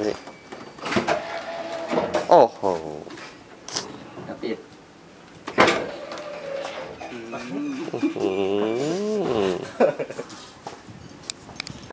นี่โอ้โหปิดอื้อหือ